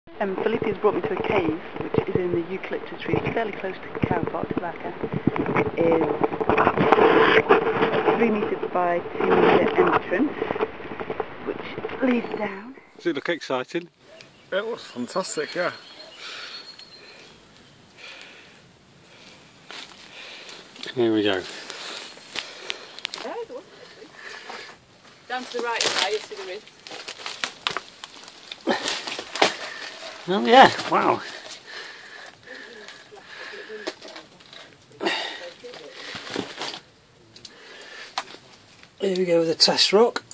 Felipé's brought me to a cave which is in the eucalyptus trees, fairly close to Cowpot, Tobacco. Is 3 metre by 2 metre entrance, which leads down. Does it look exciting? It looks fantastic, yeah. Here we go. Down to the right side, you see the wrist. Oh yeah, wow. Here we go with the test rock.